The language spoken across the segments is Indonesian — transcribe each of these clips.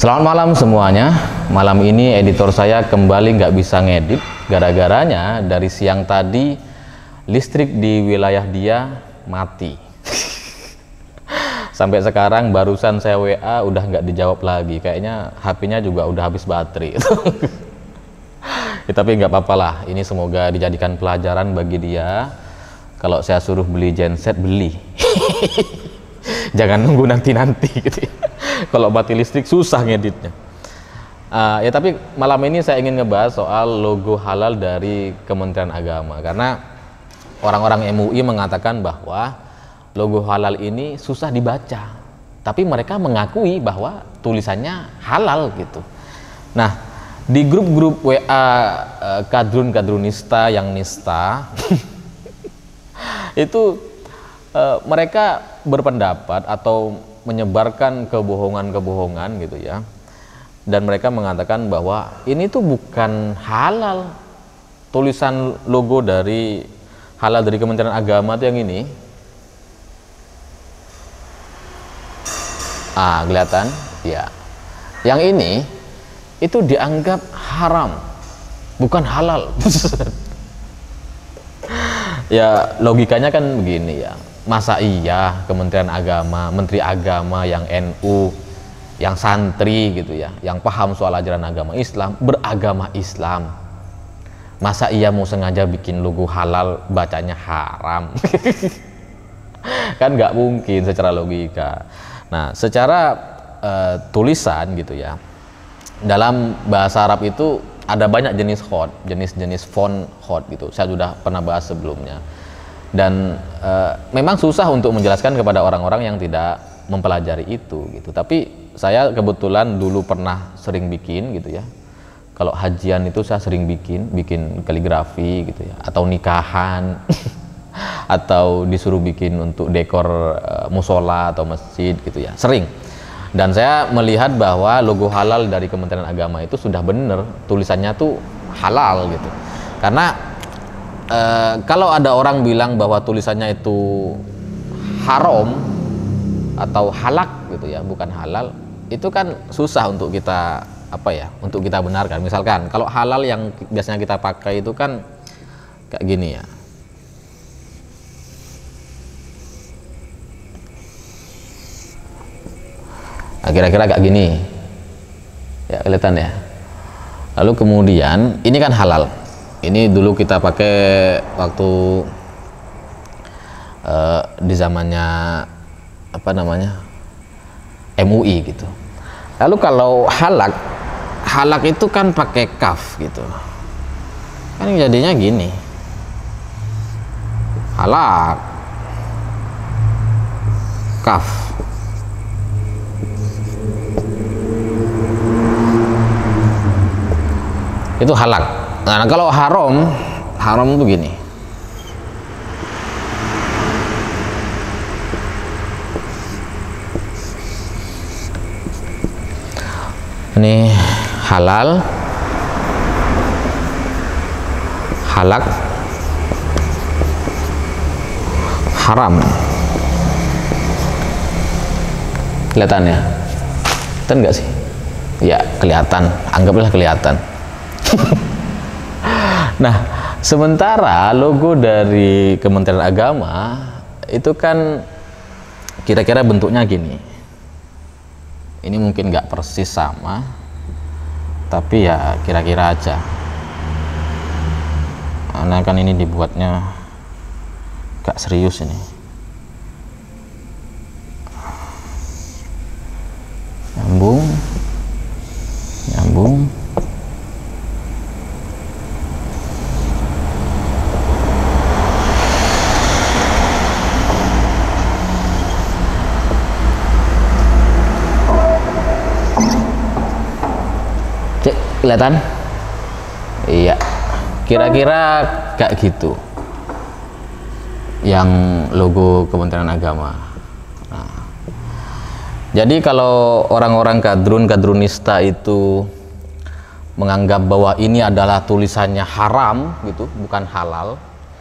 Selamat malam semuanya. Malam ini editor saya kembali nggak bisa ngedit. Gara-garanya dari siang tadi listrik di wilayah dia mati. Sampai sekarang barusan saya WA udah nggak dijawab lagi. Kayaknya HP-nya juga udah habis baterai. Ya, tapi nggak apa-apa lah. Ini semoga dijadikan pelajaran bagi dia. Kalau saya suruh beli genset, beli. Jangan nunggu nanti-nanti gitu ya. Kalau mati listrik susah ngeditnya. Ya tapi malam ini saya ingin ngebahas soal logo halal dari Kementerian Agama, karena orang-orang MUI mengatakan bahwa logo halal ini susah dibaca, tapi mereka mengakui bahwa tulisannya halal gitu. Nah, di grup-grup WA kadrun-kadrunista yang nista itu mereka berpendapat atau menyebarkan kebohongan-kebohongan gitu ya, dan mereka mengatakan bahwa ini tuh bukan halal. Tulisan logo dari halal dari Kementerian Agama tuh yang ini, kelihatan ya, yang ini itu dianggap haram, bukan halal. Ya logikanya kan begini ya, masa iya Kementerian Agama, Menteri Agama yang NU, yang santri gitu ya, yang paham soal ajaran agama Islam, beragama Islam, masa iya mau sengaja bikin logo halal bacanya haram? Kan nggak mungkin secara logika. Nah, secara tulisan gitu ya, dalam bahasa Arab itu ada banyak jenis hot, jenis-jenis font hot gitu. Saya sudah pernah bahas sebelumnya. Dan memang susah untuk menjelaskan kepada orang-orang yang tidak mempelajari itu gitu. Tapi saya kebetulan dulu pernah sering bikin gitu ya. Kalau hajian itu saya sering bikin kaligrafi gitu ya, atau nikahan atau disuruh bikin untuk dekor musola atau masjid gitu ya, sering. Dan saya melihat bahwa logo halal dari Kementerian Agama itu sudah bener, tulisannya tuh halal gitu. Karena kalau ada orang bilang bahwa tulisannya itu haram atau halak gitu ya, bukan halal, itu kan susah untuk kita untuk kita benarkan. Misalkan kalau halal yang biasanya kita pakai itu kan kayak gini ya. Nah, kira-kira kayak gini ya, kelihatan ya. Lalu kemudian ini kan halal, ini dulu kita pakai waktu di zamannya MUI gitu. Lalu kalau halak itu kan pakai kaf gitu, kan jadinya gini, halak kaf. Itu halak. Nah, kalau haram itu gini. Ini halal, halak, haram. Kelihatan ya? Kelihatan nggak sih? Ya kelihatan, anggaplah kelihatan. Nah, sementara logo dari Kementerian Agama itu kan kira-kira bentuknya gini. Ini mungkin nggak persis sama, tapi ya kira-kira aja. Karena kan ini dibuatnya gak serius ini. Nyambung. Kelihatan? Iya, kira-kira kayak gitu yang logo Kementerian Agama. Nah, jadi kalau orang-orang kadrunista itu menganggap bahwa ini adalah tulisannya haram gitu, bukan halal,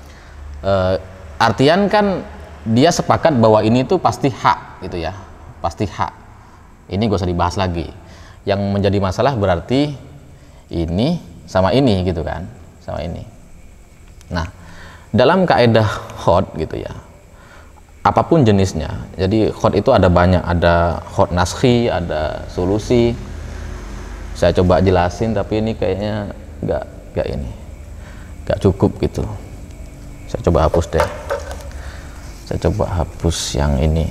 artian kan dia sepakat bahwa ini tuh pasti hak gitu ya, pasti hak. Ini gak usah dibahas lagi. yang menjadi masalah berarti ini sama ini gitu kan, sama ini. Nah, dalam kaidah khot gitu ya, apapun jenisnya, jadi khot itu ada banyak, ada khot naskhi, ada solusi. Saya coba jelasin tapi ini kayaknya nggak cukup gitu. Saya coba hapus deh. Saya coba hapus yang ini.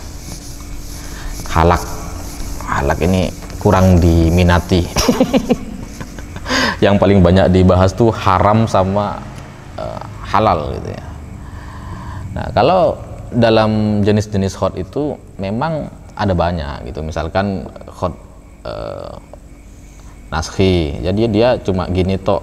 Halak ini kurang diminati. Yang paling banyak dibahas tuh haram sama halal gitu ya. Nah, kalau dalam jenis-jenis khot itu memang ada banyak gitu. Misalkan khot naskhi, jadi dia cuma gini tok,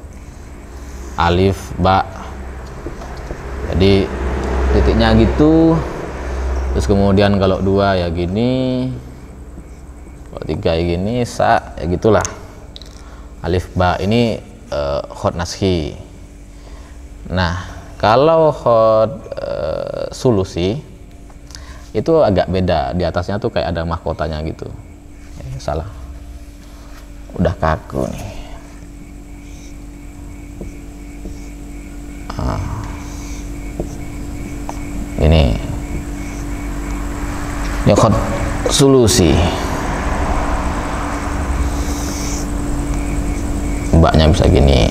alif ba, jadi titiknya gitu. Terus kemudian kalau 2 ya gini, kalau 3 ya gini, sa ya gitulah, alif ba. Ini khot naskhi. Nah, kalau khot sulusi itu agak beda, di atasnya tuh kayak ada mahkotanya gitu. Salah, udah kaku nih. Ini khot sulusi, mbaknya bisa gini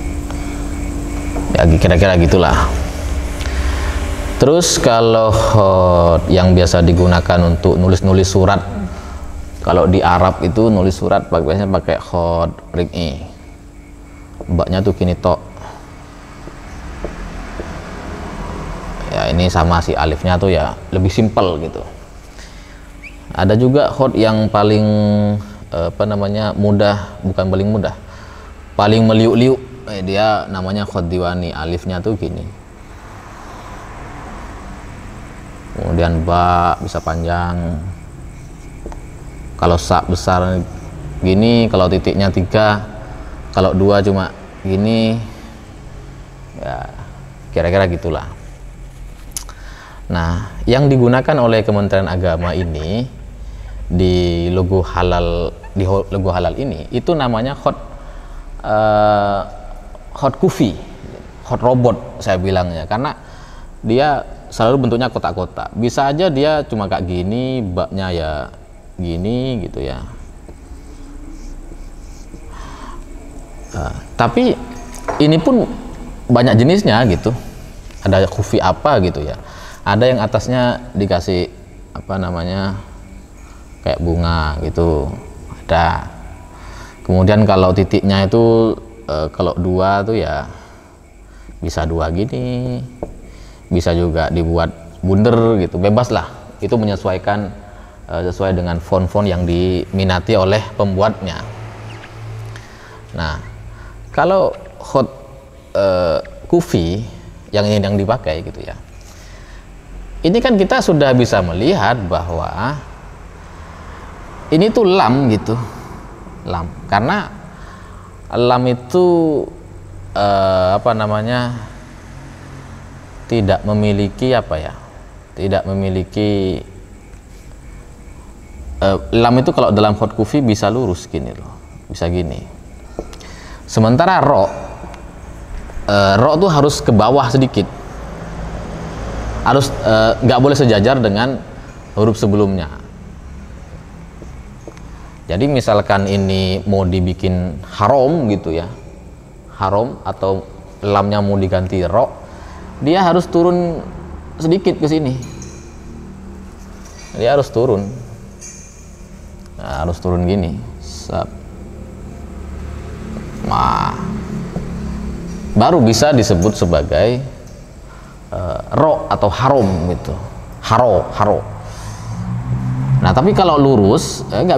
ya, kira-kira gitulah. Terus kalau khot yang biasa digunakan untuk nulis-nulis surat, kalau di Arab itu nulis surat biasanya pakai khot riq'i, mbaknya tuh gini tok ya. Ini sama si alifnya tuh ya lebih simpel gitu. Ada juga khot yang paling mudah, bukan paling mudah, paling meliuk-liuk, dia namanya khot diwani, alifnya tuh gini, kemudian ba bisa panjang, kalau sa besar gini, kalau titiknya 3, kalau 2 cuma gini ya, kira-kira gitulah. Nah, yang digunakan oleh Kementerian Agama ini di logo halal, ini itu namanya khot kufi, khot robot saya bilangnya, karena dia selalu bentuknya kotak-kotak. Bisa aja dia cuma kayak gini, baknya ya gini gitu ya. Tapi ini pun banyak jenisnya gitu. Ada kufi apa gitu ya. Ada yang atasnya dikasih kayak bunga gitu, ada. Kemudian kalau titiknya itu kalau 2 tuh ya bisa 2 gini, bisa juga dibuat bunder gitu, bebas lah, itu menyesuaikan sesuai dengan font-font yang diminati oleh pembuatnya. Nah, kalau khot kufi yang dipakai gitu ya, ini kan kita sudah bisa melihat bahwa ini tuh lam gitu, lam, karena lam itu tidak memiliki tidak memiliki lam itu kalau dalam khot kufi bisa lurus gini loh, bisa gini. Sementara ro tuh harus ke bawah sedikit, harus nggak boleh sejajar dengan huruf sebelumnya. Jadi misalkan ini mau dibikin haram gitu ya, haram, atau lamnya mau diganti ro, dia harus turun sedikit ke sini, dia harus turun. Nah, harus turun gini, baru bisa disebut sebagai ro atau haram gitu, haro. Nah, tapi kalau lurus nggak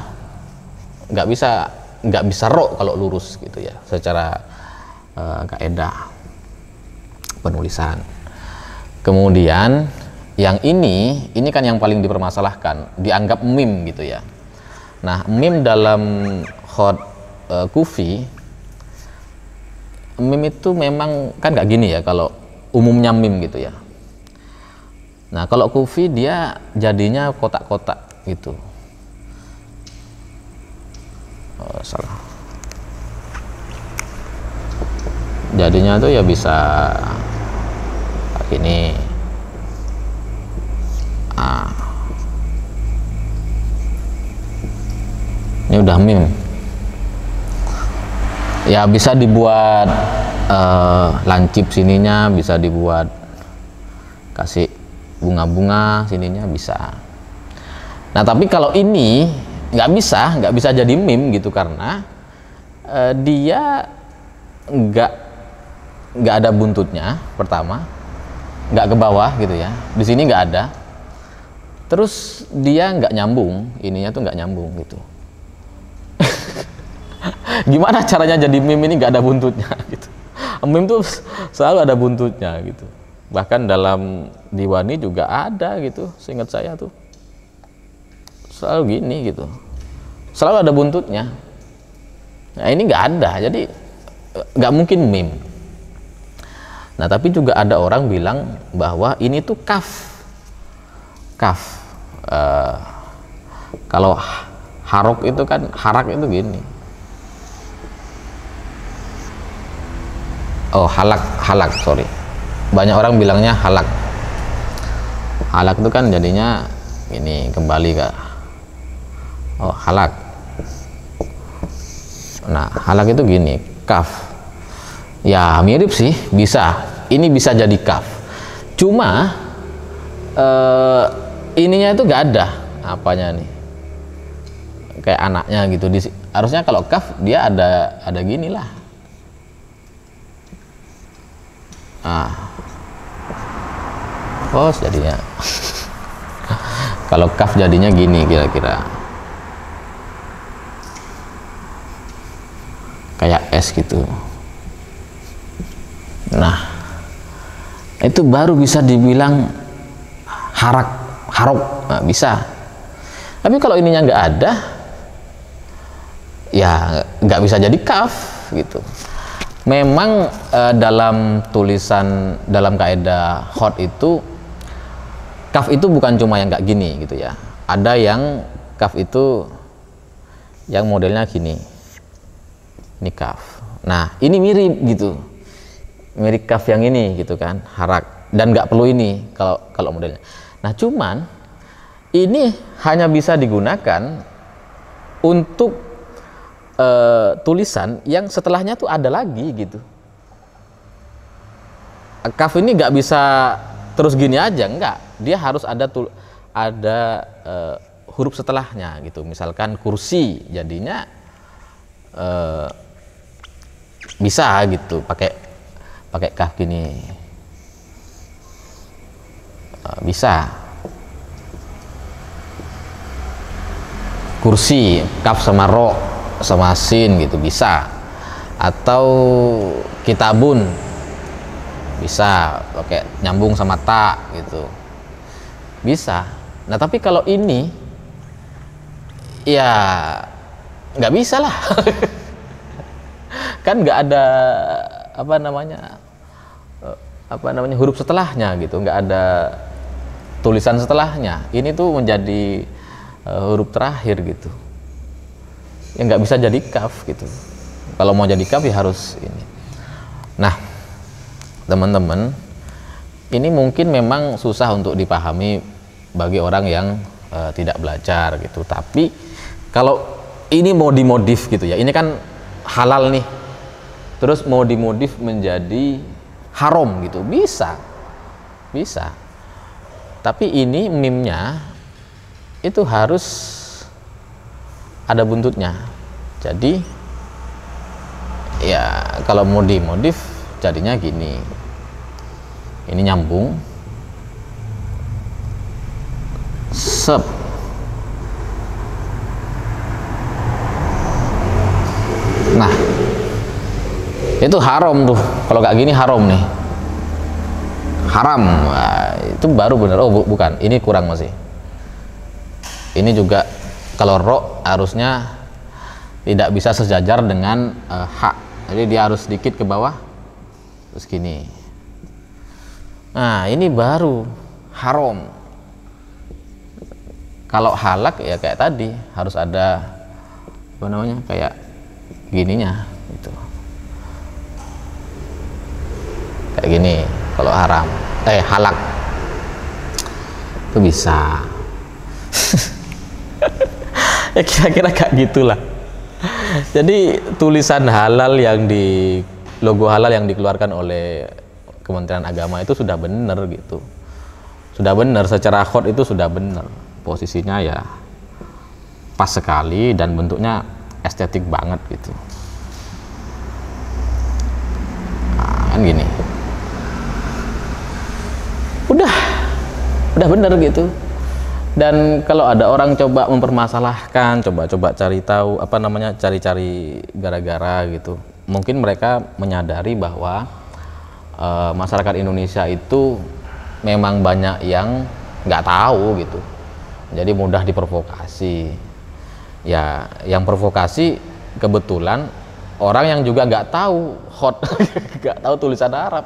bisa ro kalau lurus gitu ya, secara kaidah penulisan. Kemudian yang ini kan yang paling dipermasalahkan, dianggap mim gitu ya. Nah, mim dalam khot kufi, mim itu memang kan nggak gini ya kalau umumnya mim gitu ya. Nah, kalau kufi dia jadinya kotak-kotak gitu. salah. Jadinya tuh ya bisa ini. Ini udah mim. Ya bisa dibuat lancip sininya, bisa dibuat kasih bunga-bunga sininya bisa. Nah tapi kalau ini nggak bisa jadi meme gitu, karena dia nggak ada buntutnya, pertama nggak ke bawah gitu ya, di sini nggak ada, terus dia nggak nyambung, ininya tuh nggak nyambung gitu. Gimana caranya jadi meme ini nggak ada buntutnya gitu? Meme tuh selalu ada buntutnya gitu, bahkan dalam Diwani juga ada gitu, seingat saya tuh selalu gini gitu, selalu ada buntutnya. Nah ini nggak ada, jadi nggak mungkin meme. Nah tapi juga ada orang bilang bahwa ini tuh kaf. Kalau harok itu kan, harak itu gini. Oh halak, sorry. Banyak orang bilangnya halak. Halak itu kan jadinya ini kembali ke halak. Nah halak itu gini, kaf. Ya mirip sih, bisa. Ini bisa jadi kaf. Cuma ininya itu nggak ada apanya nih, kayak anaknya gitu. Harusnya kalau kaf dia ada gini lah. Jadinya kalau kaf jadinya gini kira-kira, kayak S gitu. Nah itu baru bisa dibilang harok. Nah, bisa. Tapi kalau ininya nggak ada, ya nggak bisa jadi kaf gitu. Memang dalam tulisan, dalam kaidah hot itu, kaf itu bukan cuma yang kayak gini gitu ya. Ada yang kaf itu yang modelnya gini. Ini kaf. Nah ini mirip gitu, mirip kaf yang ini gitu kan, harak. Dan nggak perlu ini kalau modelnya. Nah cuman ini hanya bisa digunakan untuk tulisan yang setelahnya tuh ada lagi gitu. Kaf ini nggak bisa terus gini aja, enggak. Dia harus ada huruf setelahnya gitu. Misalkan kursi, jadinya bisa gitu pakai kaf gini. Bisa. Kursi, kaf sama ro sama sin gitu bisa. Atau kitabun bisa pakai nyambung sama ta gitu, bisa. Nah tapi kalau ini ya nggak bisa lah. Kan nggak ada apa namanya huruf setelahnya gitu, nggak ada tulisan setelahnya. Ini tuh menjadi huruf terakhir gitu, ya nggak bisa jadi kaf gitu. Kalau mau jadi kaf ya harus ini. Nah teman-teman, ini mungkin memang susah untuk dipahami bagi orang yang tidak belajar gitu. Tapi kalau ini mau dimodif gitu ya, ini kan halal nih, terus mau dimodif menjadi haram gitu, bisa. Tapi ini mimnya itu harus ada buntutnya. Jadi ya kalau mau dimodif jadinya gini, ini nyambung sep. Nah itu haram tuh, kalau kayak gini haram nih, haram. Nah, itu baru bener. Oh bukan, ini kurang masih. Ini juga kalau ro harusnya tidak bisa sejajar dengan hak, jadi dia harus sedikit ke bawah terus gini. Nah ini baru haram. Kalau halak ya kayak tadi harus ada apa namanya, kayak gininya gitu, kayak gini kalau haram, halak itu bisa. Ya kira-kira kayak gitulah. Jadi tulisan halal yang di logo halal yang dikeluarkan oleh Kementerian Agama itu sudah benar gitu, sudah benar secara khot, itu sudah benar, posisinya ya pas sekali dan bentuknya estetik banget gitu. Nah, kan gini, udah benar gitu. Dan kalau ada orang coba mempermasalahkan, coba cari tahu apa namanya, cari-cari gara-gara gitu, mungkin mereka menyadari bahwa masyarakat Indonesia itu memang banyak yang nggak tahu gitu, jadi mudah diprovokasi. Ya, yang provokasi kebetulan orang yang juga nggak tahu khot, nggak tahu tulisan Arab.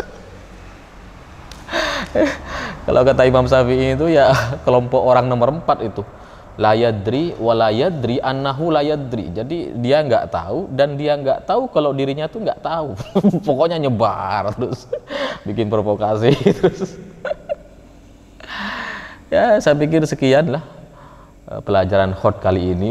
Kalau kata Imam Syafi'i itu ya kelompok orang nomor 4 itu, la yadri wa la yadri annahu la yadri. Jadi dia nggak tahu dan dia nggak tahu kalau dirinya tuh nggak tahu. Pokoknya nyebar terus, bikin provokasi terus. Ya saya pikir sekian lah pelajaran khot kali ini.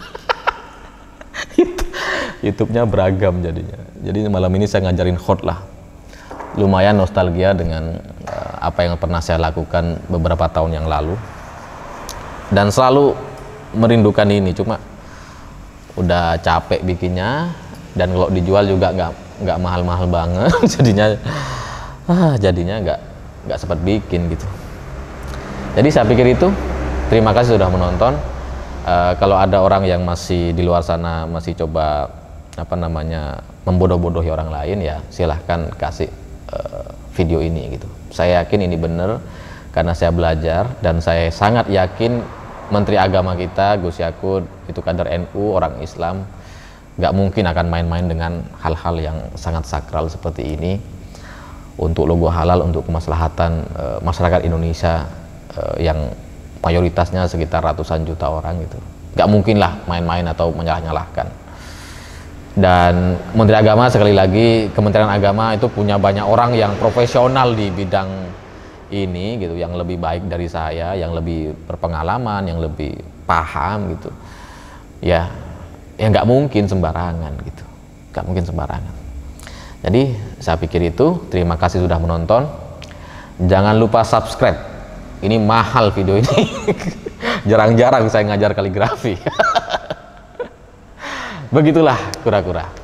YouTube-nya beragam jadinya. Jadi malam ini saya ngajarin khot lah. Lumayan nostalgia dengan apa yang pernah saya lakukan beberapa tahun yang lalu, dan selalu merindukan ini. Cuma udah capek bikinnya, dan kalau dijual juga nggak mahal-mahal banget. jadinya nggak sempat bikin gitu. Jadi saya pikir itu. Terima kasih sudah menonton. Kalau ada orang yang masih di luar sana masih coba apa namanya membodoh-bodohi orang lain, ya silahkan kasih video ini gitu. Saya yakin ini benar karena saya belajar, dan saya sangat yakin Menteri Agama kita Gus Yakut itu kader NU, orang Islam, nggak mungkin akan main-main dengan hal-hal yang sangat sakral seperti ini untuk logo halal, untuk kemaslahatan masyarakat Indonesia yang mayoritasnya sekitar ratusan juta orang gitu. Nggak mungkin lah main-main atau menyalah-nyalahkan. Dan Menteri Agama, sekali lagi, Kementerian Agama itu punya banyak orang yang profesional di bidang ini gitu, yang lebih baik dari saya, yang lebih berpengalaman, yang lebih paham gitu. Ya nggak mungkin sembarangan gitu, nggak mungkin sembarangan. Jadi saya pikir itu. Terima kasih sudah menonton. Jangan lupa subscribe. Ini mahal video ini. Jarang-jarang saya ngajar kaligrafi. Begitulah kura-kura.